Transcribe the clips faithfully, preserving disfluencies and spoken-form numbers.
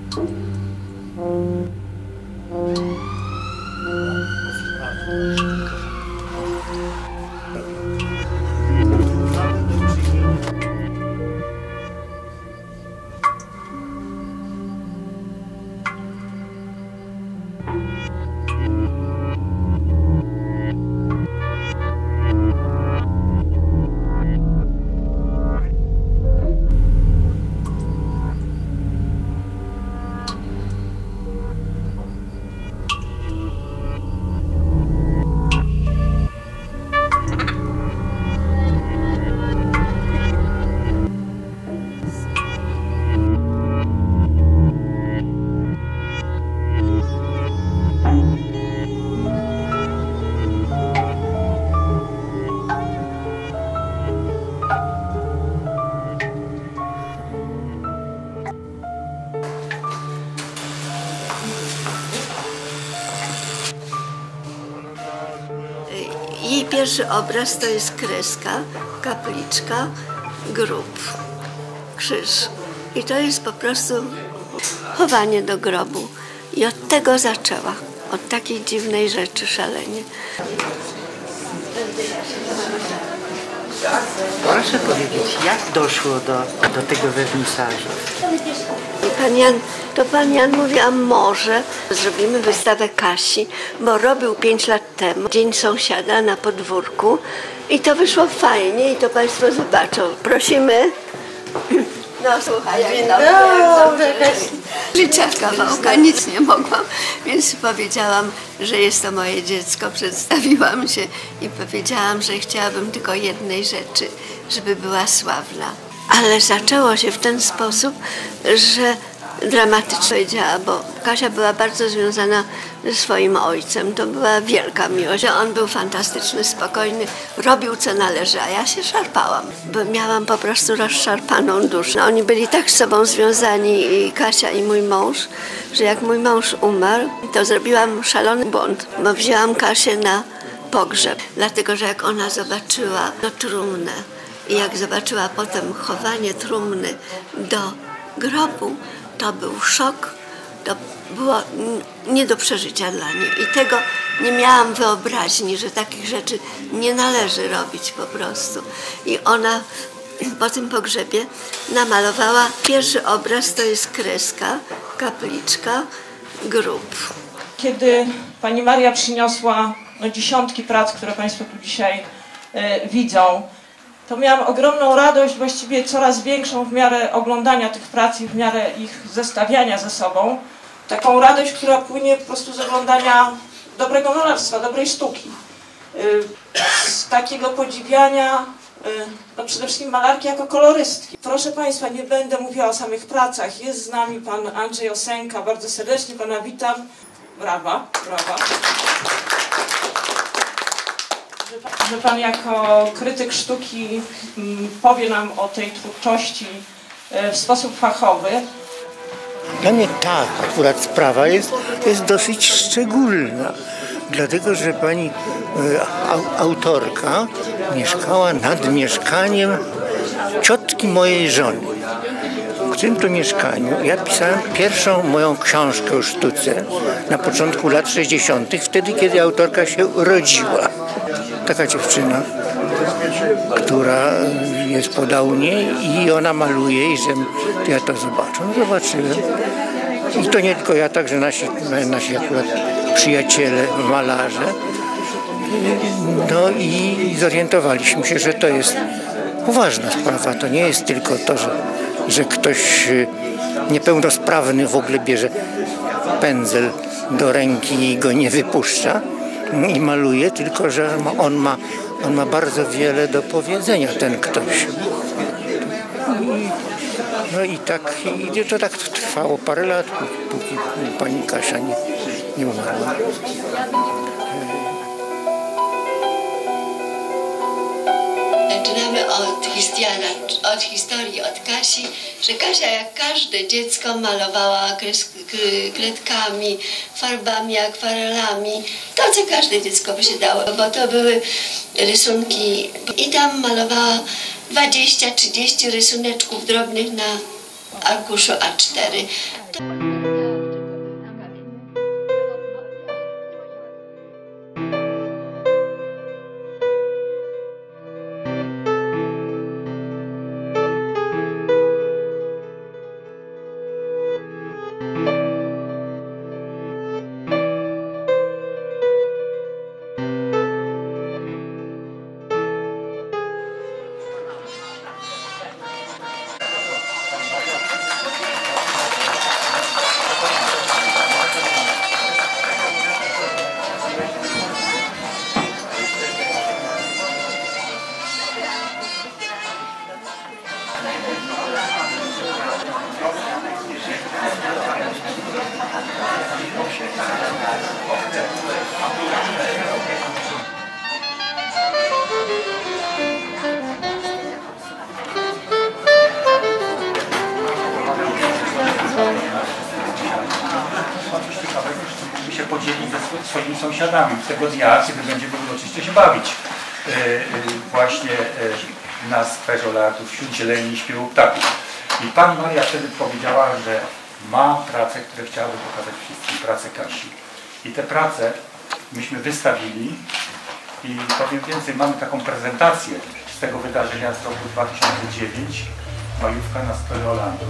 Jej pierwszy obraz to jest kreska, kapliczka, grób, krzyż. I to jest po prostu chowanie do grobu. I od tego zaczęła, od takiej dziwnej rzeczy szalenie. Proszę powiedzieć, jak doszło do, do tego wernisażu? Pan Jan, to pan Jan mówi, a może zrobimy wystawę Kasi, bo robił pięć lat temu Dzień Sąsiada na podwórku i to wyszło fajnie i to państwo zobaczą. Prosimy. No słuchaj, jak dobrze, życia kawałka, nic nie mogłam, więc powiedziałam, że jest to moje dziecko, przedstawiłam się i powiedziałam, że chciałabym tylko jednej rzeczy, żeby była sławna. Ale zaczęło się w ten sposób, że dramatycznie powiedziała, bo Kasia była bardzo związana ze swoim ojcem. To była wielka miłość. On był fantastyczny, spokojny, robił co należy, a ja się szarpałam, bo miałam po prostu rozszarpaną duszę. Oni byli tak z sobą związani, i Kasia i mój mąż, że jak mój mąż umarł, to zrobiłam szalony błąd, bo wzięłam Kasię na pogrzeb, dlatego że jak ona zobaczyła no, trumnę i jak zobaczyła potem chowanie trumny do grobu, to był szok, to było nie do przeżycia dla niej. I tego nie miałam wyobraźni, że takich rzeczy nie należy robić po prostu. I ona po tym pogrzebie namalowała pierwszy obraz, to jest kreska, kapliczka, grób. Kiedy pani Maria przyniosła no, dziesiątki prac, które państwo tu dzisiaj y, widzą, to miałam ogromną radość, właściwie coraz większą w miarę oglądania tych prac i w miarę ich zestawiania ze sobą. Taką radość, która płynie po prostu z oglądania dobrego malarstwa, dobrej sztuki. Z takiego podziwiania no przede wszystkim malarki jako kolorystki. Proszę państwa, nie będę mówiła o samych pracach. Jest z nami pan Andrzej Osenka. Bardzo serdecznie pana witam. Brawa, brawa. Że pan jako krytyk sztuki powie nam o tej twórczości w sposób fachowy. Dla mnie ta akurat sprawa jest, jest dosyć szczególna, dlatego że pani e, autorka mieszkała nad mieszkaniem ciotki mojej żony. W tym to mieszkaniu ja pisałem pierwszą moją książkę o sztuce na początku lat sześćdziesiątych, wtedy kiedy autorka się urodziła. Taka dziewczyna, która jest podał niej i ona maluje i że ja to zobaczę. No zobaczyłem. I to nie tylko ja, także nasi, nasi akurat przyjaciele, malarze. No i zorientowaliśmy się, że to jest poważna sprawa. To nie jest tylko to, że, że ktoś niepełnosprawny w ogóle bierze pędzel do ręki i go nie wypuszcza i maluje, tylko że on ma, on ma bardzo wiele do powiedzenia, ten ktoś. I, no i tak, i to tak trwało parę lat, póki pani Kasia nie, nie umarła. Zaczynamy od historii, od historii, od Kasi, że Kasia jak każde dziecko malowała kres, kredkami, farbami, akwarelami. To, co każde dziecko by się dało, bo to były rysunki. I tam malowała dwadzieścia trzydzieści rysuneczków drobnych na arkuszu A cztery. sąsiadami tego dnia, kiedy będziemy uroczyście się bawić yy, yy, właśnie yy, na skwerze Olartów wśród zieleni i śpiewu ptaków. I pani Maria wtedy powiedziała, że ma prace, które chciałaby pokazać wszystkim, pracę Kasi. I te prace myśmy wystawili i powiem więcej, mamy taką prezentację z tego wydarzenia z roku dwa tysiące dziewiątego, majówka na skwerze Olandów.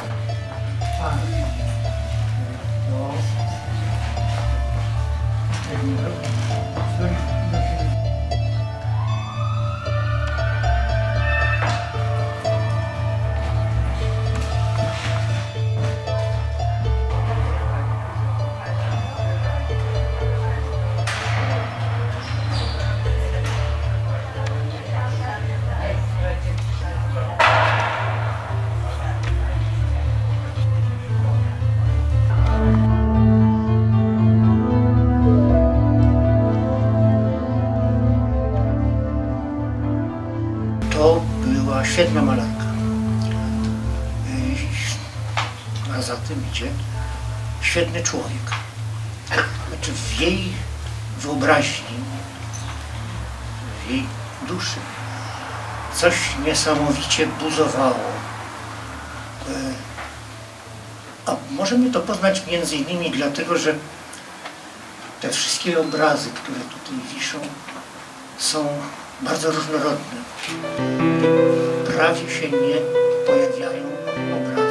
To była świetna malarka. A za tym idzie świetny człowiek. Znaczy w jej wyobraźni, w jej duszy coś niesamowicie buzowało. A możemy to poznać między innymi dlatego, że te wszystkie obrazy, które tutaj wiszą, są bardzo różnorodne. Prawie się nie pojawiają obrazy